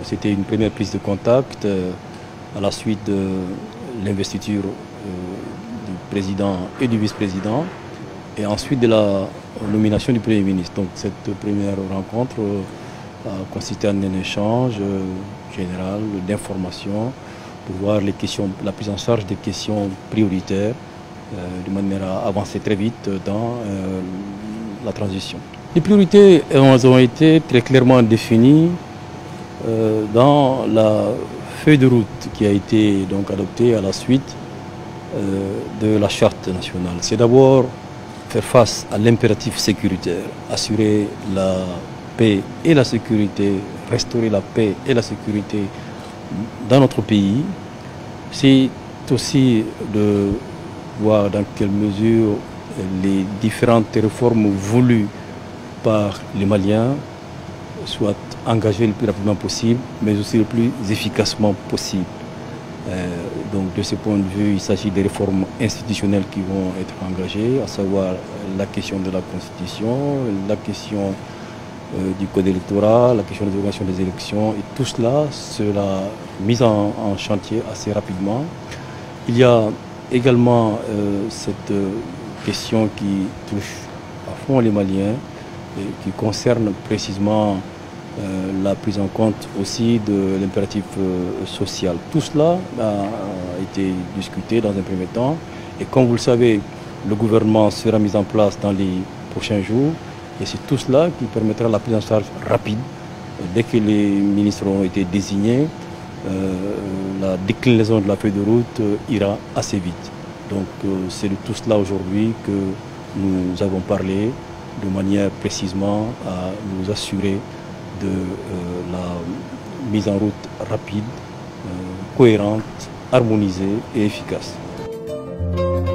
c'était une première prise de contact à la suite de l'investiture du président et du vice-président et ensuite de la nomination du Premier ministre. Donc cette première rencontre a consisté en un échange général d'informations pour voir les questions, la prise en charge des questions prioritaires de manière à avancer très vite dans la transition. Les priorités ont été très clairement définies dans la feuille de route qui a été donc adoptée à la suite de la charte nationale. C'est d'abord faire face à l'impératif sécuritaire, assurer la paix et la sécurité, restaurer la paix et la sécurité dans notre pays. C'est aussi de voir dans quelle mesure les différentes réformes voulues par les Maliens soient engagées le plus rapidement possible, mais aussi le plus efficacement possible. Donc de ce point de vue, il s'agit des réformes institutionnelles qui vont être engagées, à savoir la question de la Constitution, la question du code électoral, la question de l'organisation des élections, et tout cela sera mis en chantier assez rapidement. Il y a également cette question qui touche à fond les Maliens et qui concerne précisément la prise en compte aussi de l'impératif social. Tout cela a été discuté dans un premier temps et comme vous le savez, le gouvernement sera mis en place dans les prochains jours et c'est tout cela qui permettra la prise en charge rapide. Dès que les ministres ont été désignés, la déclinaison de la feuille de route ira assez vite. Donc c'est de tout cela aujourd'hui que nous avons parlé de manière précisément à nous assurer de la mise en route rapide, cohérente, harmonisée et efficace.